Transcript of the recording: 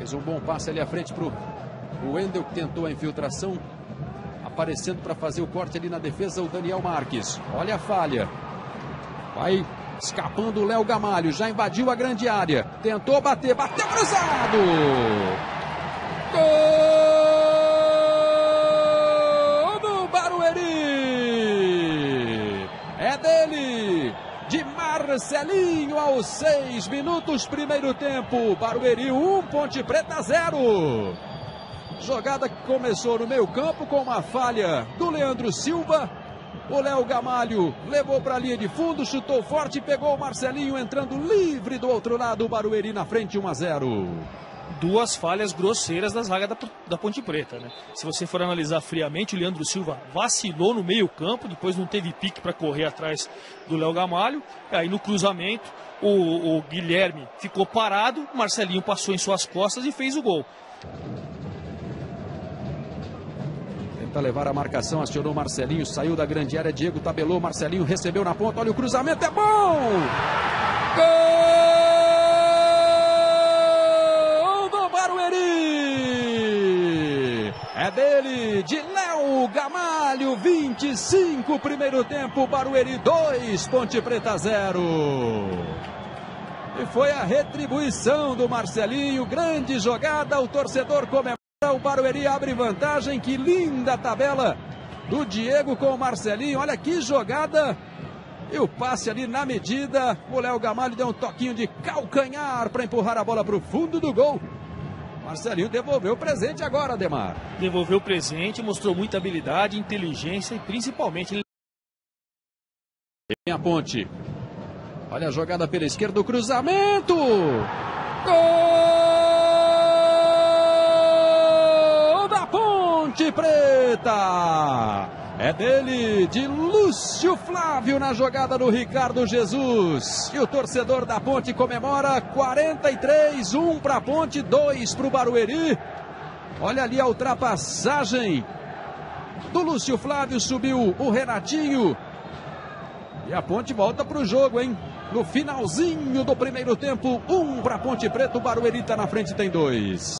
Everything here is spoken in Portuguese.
Fez um bom passe ali à frente para o Wendel, que tentou a infiltração. Aparecendo para fazer o corte ali na defesa, o Daniel Marques. Olha a falha. Vai escapando o Léo Gamalho. Já invadiu a grande área. Tentou bater. Bateu cruzado. Gol do Barueri. É dele. De Marcelinho aos 6 minutos, primeiro tempo. Barueri 1, Ponte Preta 0. Jogada que começou no meio campo com uma falha do Leandro Silva. O Léo Gamalho levou para a linha de fundo, chutou forte, pegou o Marcelinho entrando livre do outro lado. O Barueri na frente 1-0. Duas falhas grosseiras da zaga da Ponte Preta, né? Se você for analisar friamente, o Leandro Silva vacilou no meio campo, depois não teve pique para correr atrás do Léo Gamalho. Aí no cruzamento, o Guilherme ficou parado, o Marcelinho passou em suas costas e fez o gol. Tenta levar a marcação, acionou Marcelinho, saiu da grande área, Diego tabelou, Marcelinho recebeu na ponta, olha o cruzamento, é bom! Gol do Barueri! É dele, de Léo Gamalho, 25, primeiro tempo, Barueri 2, Ponte Preta 0. E foi a retribuição do Marcelinho, grande jogada, o torcedor comemora. O Barueri abre vantagem, que linda tabela do Diego com o Marcelinho, olha que jogada, e o passe ali na medida, o Léo Gamalho deu um toquinho de calcanhar para empurrar a bola para o fundo do gol. Marcelinho devolveu o presente agora, Ademar. Devolveu o presente, mostrou muita habilidade, inteligência e principalmente... Em a Ponte, olha a jogada pela esquerda, o cruzamento, gol! Ponte Preta, é dele, de Lúcio Flávio na jogada do Ricardo Jesus, e o torcedor da Ponte comemora. 43, 1 para a Ponte, 2 para o Barueri. Olha ali a ultrapassagem do Lúcio Flávio, subiu o Renatinho e a Ponte volta para o jogo, hein? No finalzinho do primeiro tempo, 1 para a Ponte Preta, o Barueri está na frente, tem 2.